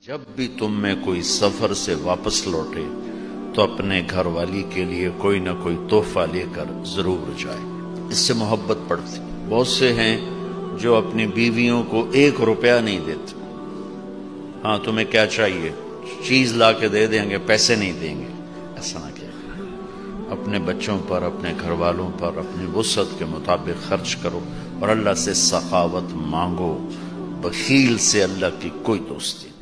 जब भी तुम में कोई सफर से वापस लौटे तो अपने घर वाली के लिए कोई ना कोई तोहफा लेकर जरूर जाए। इससे मोहब्बत बढ़ती। बहुत से हैं जो अपनी बीवियों को 1 रुपया नहीं देते। हाँ, तुम्हें क्या चाहिए, चीज ला के दे देंगे, पैसे नहीं देंगे। ऐसा ना किया। अपने बच्चों पर, अपने घर वालों पर अपनी वुसअत के मुताबिक खर्च करो और अल्लाह से सखावत मांगो। बखील से अल्लाह की कोई दोस्ती नहीं।